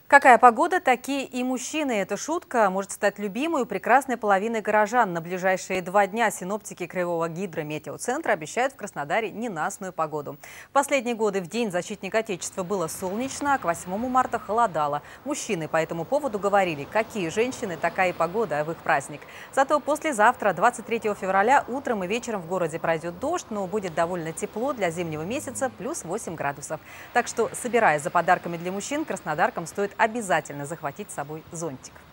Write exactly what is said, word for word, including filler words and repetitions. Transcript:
Какая погода, такие и мужчины. Эта шутка может стать любимой у прекрасной половины горожан. На ближайшие два дня синоптики Краевого гидрометеоцентра обещают в Краснодаре ненастную погоду. В последние годы в День защитника Отечества было солнечно, а к восьмому марта холодало. Мужчины по этому поводу говорили, какие женщины, такая и погода в их праздник. Зато послезавтра, двадцать третьего февраля, утром и вечером в городе пройдет дождь, но будет довольно тепло для зимнего месяца, плюс восемь градусов. Так что, собираясь за подарками для мужчин, краснодаркам стоит обязательно захватить с собой зонтик.